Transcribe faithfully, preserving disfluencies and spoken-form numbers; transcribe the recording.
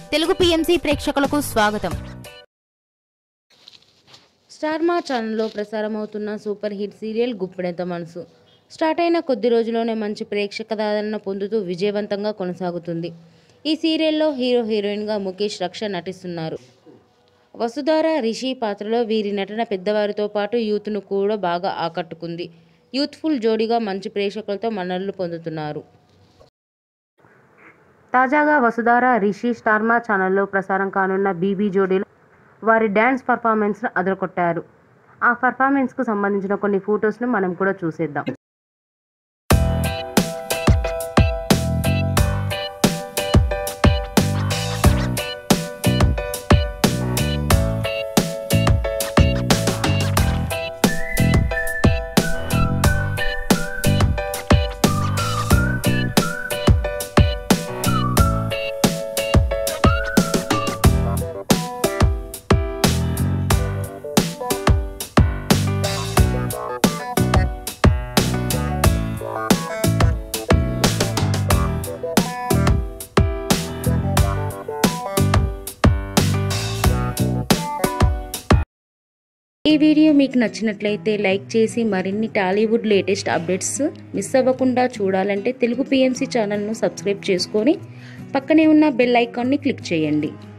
Telugu PMC ప్రేక్షకులకు స్వాగతం. Star Maa ఛానల్లో ప్రసారమవుతున్న super hit serial Guppedantha Manasu start అయిన కొద్ది రోజుల్లోనే మంచి ప్రేక్షకాదరణ పొందుతూ విజయవంతంగా కొనసాగుతుంది. ఈ సీరియల్లో హీరో హీరోయిన్గా ముఖేష్ రక్ష నటిస్తున్నారు. వసుధార, రిషి పాత్రలో వీరి నటన పెద్దవారితో పాటు యూత్ను కూడా బాగా ఆకట్టుకుంది. యూత్ఫుల్ జోడీగా మంచి ప్రేక్షకులతో మన్ననలు పొందుతున్నారు. తాజాగా వసుధార, రిషి స్టార్ మా ఛానల్లో ప్రసారం కానున్న బీబీ జోడీలో వారి డ్యాన్స్ పర్ఫార్మెన్స్ను అదరకొట్టారు. ఆ పర్ఫార్మెన్స్కు సంబంధించిన కొన్ని ఫొటోస్ను మనం కూడా చూసేద్దాం. ఈ వీడియో మీకు నచ్చినట్లయితే లైక్ చేసి మరిన్ని టాలీవుడ్ లేటెస్ట్ అప్డేట్స్ మిస్ అవ్వకుండా చూడాలంటే తెలుగు పీఎంసీ ఛానల్ను సబ్స్క్రైబ్ చేసుకొని పక్కనే ఉన్న బెల్ ఐకాన్ని క్లిక్ చేయండి.